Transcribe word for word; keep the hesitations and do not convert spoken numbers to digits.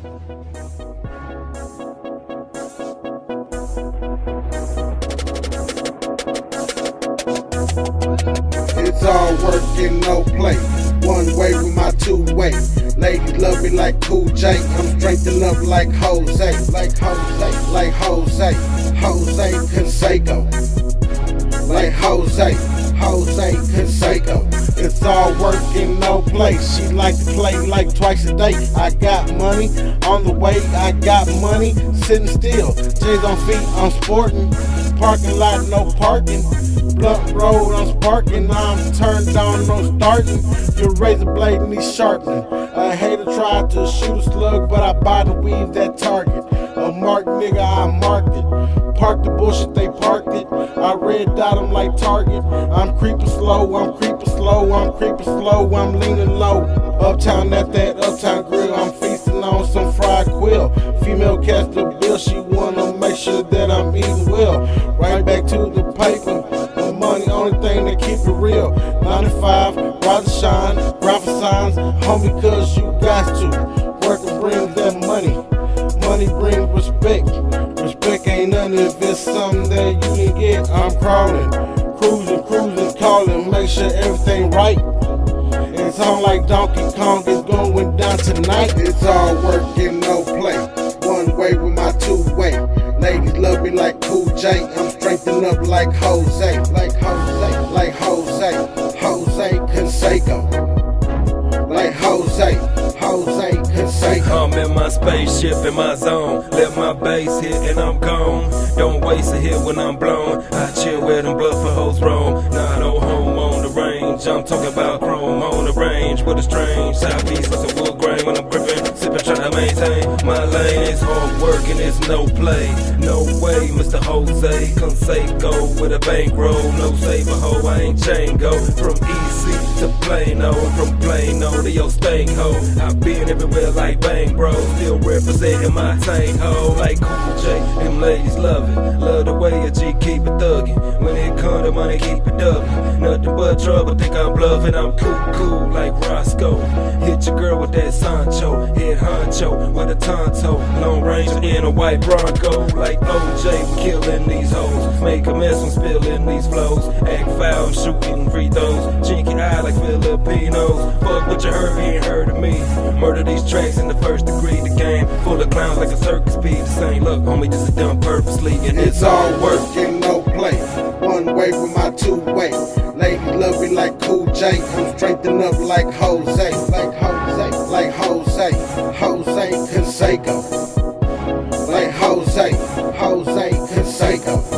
It's all work and no play. One way with my two way. Ladies love me like Cool J. I'm straightened up like Jose, like Jose, like Jose, Jose Canseco, like Jose, Jose Canseco. It's all work and no play. She like to play like twice a day. I got money on the way. I got money sitting still. J's on feet, I'm sporting. Parking lot, no parking. Blunt road, I'm sparking. I'm turned on, no starting. Your razor blade needs sharpening. A hater tried to shoot a slug, but I buy the weave that target. A mark nigga, I marked it. Park the bullshit, they parked it. I red dot them like Target. I'm creeping slow, I'm creeping slow, I'm creeping slow, I'm leaning low. Uptown at that Uptown Grill, I'm feasting on some fried quill. Female catch the bill, she wanna make sure that I'm eating well. Right back to the paper, the money, only thing that keep it real. ninety-five, rise and shine, grind for signs, homie, cause you got to. Work and bring that money, money brings respect. Respect ain't nothing if it's something that you can get. I'm crawling, cruising, cruising, calling, make sure everything right. It's on like Donkey Kong, it's going down tonight. It's all work and no play. One way with my two way. Ladies love me like Cool J. I'm straightened up like Jose, like Jose, like Jose, Jose Canseco, like Jose, Jose Canseco. I'm in my spaceship in my zone. Let my bass hit and I'm gone. Don't waste a hit when I'm blown. I chill where them blood for hoes roam. Nah, no home on the range. I'm talking about chrome on the range with a strange southeast like a wood grain when I'm gripping, sipping, trying to maintain my lane. It's hard work and it's no play. No way, Mister Jose Canseco with a bankroll. No saver hoe, I ain't Django. From E C to Plano, from Plano to your stank hoe. I've been everywhere like Bang Bro, still representing my tank hoe like Cool J. Them ladies love it, love the way a G keep it thuggin'. When it come to money, keep it dubbin'. Nothing but trouble, think I'm bluffing. I'm cool, cool like Roscoe. Hit your girl with that Sancho, hit honcho with a tonto. Long range in a white Bronco like O J. We killing these hoes, make a mess when spilling these flows. Act foul, shooting free throws, chinky eye like Filipinos. Fuck what you heard, you ain't heard of me. Murder these tracks in the first degree. The game full of clowns like a circus beat. The same look, homie, this is done purposely. And it's all work and no play. One way with my two way. Ladies love me like Cool J. I'm straightened up like Jose, like Jose, like Jose, Jose Canseco, like Jose, Jose Canseco.